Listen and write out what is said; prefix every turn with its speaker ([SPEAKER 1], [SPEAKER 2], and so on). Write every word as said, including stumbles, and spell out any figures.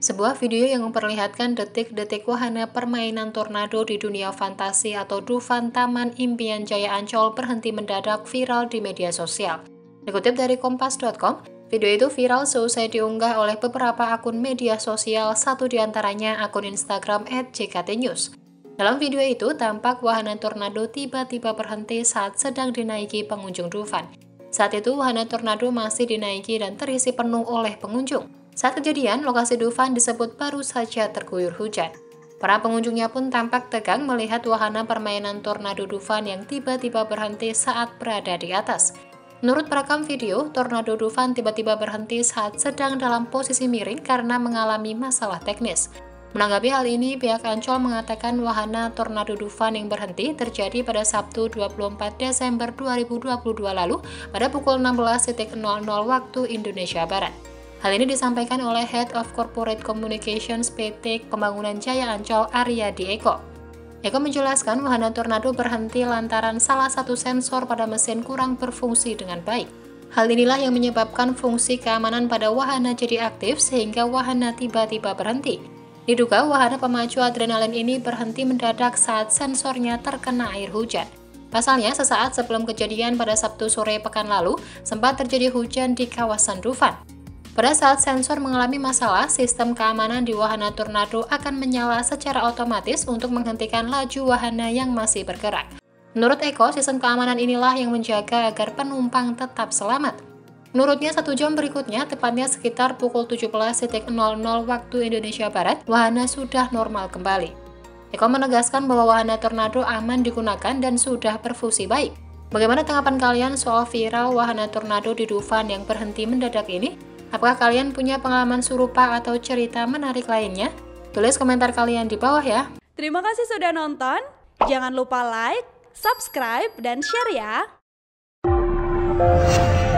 [SPEAKER 1] Sebuah video yang memperlihatkan detik-detik wahana permainan tornado di dunia fantasi atau Dufan Taman Impian Jaya Ancol berhenti mendadak viral di media sosial. Dikutip dari kompas dot com, video itu viral seusai diunggah oleh beberapa akun media sosial, satu diantaranya akun Instagram et j k t news. Dalam video itu, tampak wahana tornado tiba-tiba berhenti saat sedang dinaiki pengunjung Dufan. Saat itu, wahana tornado masih dinaiki dan terisi penuh oleh pengunjung. Saat kejadian, lokasi Dufan disebut baru saja terguyur hujan. Para pengunjungnya pun tampak tegang melihat wahana permainan tornado Dufan yang tiba-tiba berhenti saat berada di atas. Menurut perekam video, tornado Dufan tiba-tiba berhenti saat sedang dalam posisi miring karena mengalami masalah teknis. Menanggapi hal ini, pihak Ancol mengatakan wahana tornado Dufan yang berhenti terjadi pada Sabtu dua puluh empat Desember dua ribu dua puluh dua lalu pada pukul enam belas nol nol waktu Indonesia Barat. Hal ini disampaikan oleh Head of Corporate Communications P T Pembangunan Jaya Ancol, Aryadi Eko. Eko menjelaskan wahana tornado berhenti lantaran salah satu sensor pada mesin kurang berfungsi dengan baik. Hal inilah yang menyebabkan fungsi keamanan pada wahana jadi aktif sehingga wahana tiba-tiba berhenti. Diduga wahana pemacu adrenalin ini berhenti mendadak saat sensornya terkena air hujan. Pasalnya, sesaat sebelum kejadian pada Sabtu sore pekan lalu, sempat terjadi hujan di kawasan Dufan. Pada saat sensor mengalami masalah, sistem keamanan di wahana tornado akan menyala secara otomatis untuk menghentikan laju wahana yang masih bergerak. Menurut Eko, sistem keamanan inilah yang menjaga agar penumpang tetap selamat. Menurutnya, satu jam berikutnya, tepatnya sekitar pukul tujuh belas nol nol waktu Indonesia Barat, wahana sudah normal kembali. Eko menegaskan bahwa wahana tornado aman digunakan dan sudah berfungsi baik. Bagaimana tanggapan kalian soal viral wahana tornado di Dufan yang berhenti mendadak ini? Apakah kalian punya pengalaman serupa atau cerita menarik lainnya? Tulis komentar kalian di bawah ya.
[SPEAKER 2] Terima kasih sudah nonton. Jangan lupa like, subscribe, dan share ya.